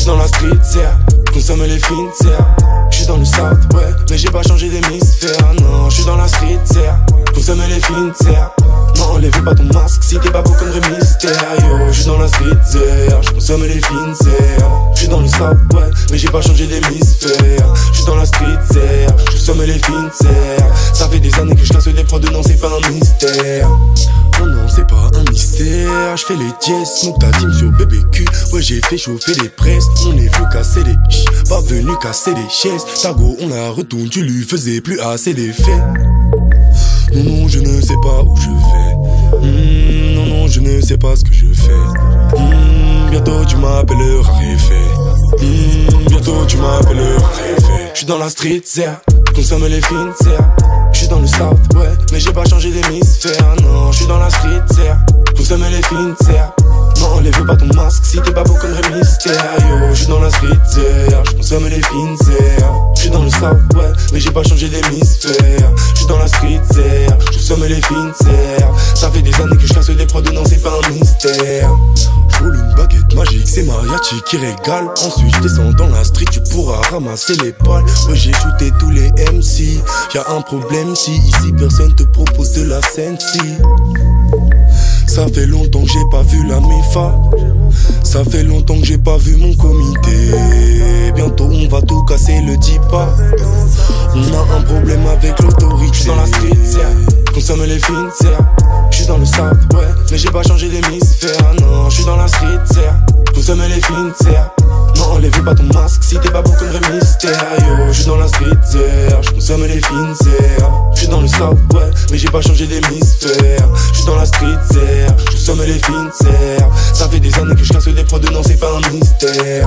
dans la street, serre, consomme les fines, serre. J'suis dans le south, ouais, mais j'ai pas changé d'hémisphère. Non, j'suis dans la street, serre, consomme les fines, serre. Non, enlève pas ton masque si t'es pas beau comme Rey Mysterio. J'suis dans la street, serre, j'consomme les fines, serre. J'suis dans le south, ouais, mais j'ai pas changé d'hémisphère. J'suis dans la street, serre, j'consomme les fines, serre. Ça fait des années que je casse des prods, non, c'est pas un mystère. Oh non, c'est pas un mystère. J'fais les dièses, smoke ta team sur BBQ. Ouais, j'ai fait chauffer les presses. On est venu casser des ch, pas venu casser des chaises. Tago, on la retourne, tu lui faisais plus assez d'effets. Non, non, je ne sais pas où je vais. Non, non, je ne sais pas ce que je fais. Bientôt tu m'appelleras Réfé. Bientôt tu m'appelleras Réfé. J'suis dans la street, serre, consomme les fines, serre. J'suis dans le south, ouais, mais j'ai pas changé d'hémisphère. Non, j'suis dans la street, serre, consomme les fines, serre. Non, enlève pas ton masque si t'es pas beau comme Rey Mysterio. J'suis dans la street, serre, j'consomme les fines, serre. J'suis dans le south, ouais, mais j'ai pas changé d'hémisphère. J'suis dans la street, serre, j'consomme les fines, serre. Ça fait des années que je casse des prods, non, c'est pas un mystère. J'roule une baguette magique, c'est mariachi qui régale. Ensuite j'descends dans la street, tu pourras ramasser les balles. Ouais, j'ai shooté tous les MC. Y'a un problème si ici personne te propose de la scène, si. Ça fait longtemps que j'ai pas vu la MIFA. Ça fait longtemps que j'ai pas vu mon comité. Bientôt on va tout casser, le dis pas. On a un problème avec l'autorité. J'suis dans la street, serre, consomme les fines, serre. J'suis dans le south, ouais, mais j'ai pas changé d'hémisphère. Non, j'suis dans la street, serre, consomme les fines, serre. Non, enlève pas ton masque si t'es pas beau comme Rey Mysterio. J'suis dans la street, serre, j'consomme les fines, serre. J'suis dans le south, ouais, mais j'ai pas changé d'hémisphère. J'suis dans la street, serre, j'consomme les fines, serre. Ça fait des années que je casse des prods, non, c'est pas un mystère.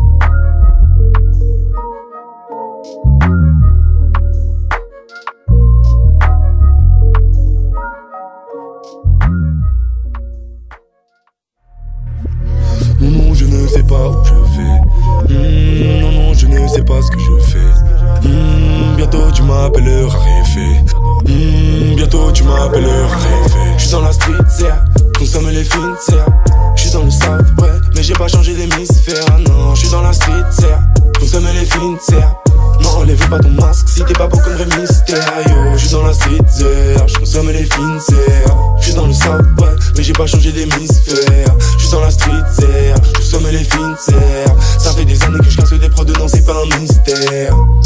Non, non, je ne sais pas où je vais. Non, non, je ne sais pas ce que je fais. Bientôt tu m'appelleras Réfé. Bientôt tu m'appelleras Réfé. J'suis dans la street, serre, consomme les fines, serre. J'suis dans le south, ouais, mais j'ai pas changé d'hémisphère. Non, j'suis dans la street, serre, consomme les fines, serre. Non, enlève pas ton masque si t'es pas beau comme Rey Mysterio. J'suis dans la street, serre, j'consomme les fines, serre. J'suis dans le south, ouais, mais j'ai pas changé d'hémisphère. J'suis dans la street, serre, j'consomme les fines, serre. Ça fait des années que je casse des prods, non, c'est pas un mystère.